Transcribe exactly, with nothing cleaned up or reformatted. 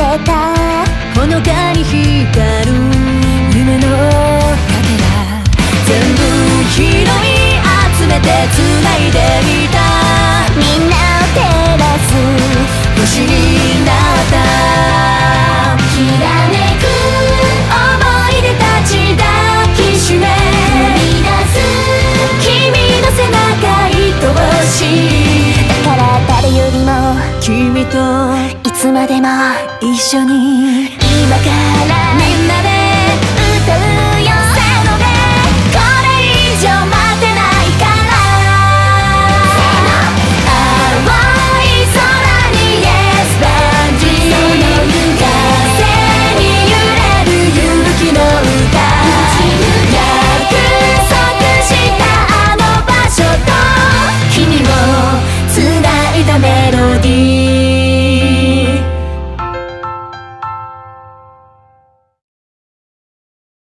てたほのかに光る夢のかけら、全部拾い集めて繋いでみた。 みんなを照らす星になった。 きらめく思い出たち抱きしめ踏み出す君の背中愛おしい。 だから誰よりも君といつまでも一緒に